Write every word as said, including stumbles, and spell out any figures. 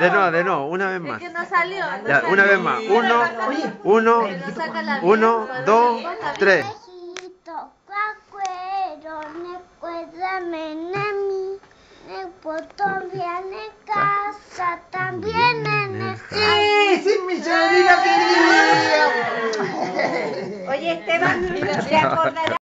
De nuevo, de nuevo, una vez más. Es que no salió. No Ya, salió. una vez más. Uno, uno, uno, dos, tres. También en el ¡Sí! ¡Sí, mi sobrino querido! Oye, Esteban, ¿se acordará?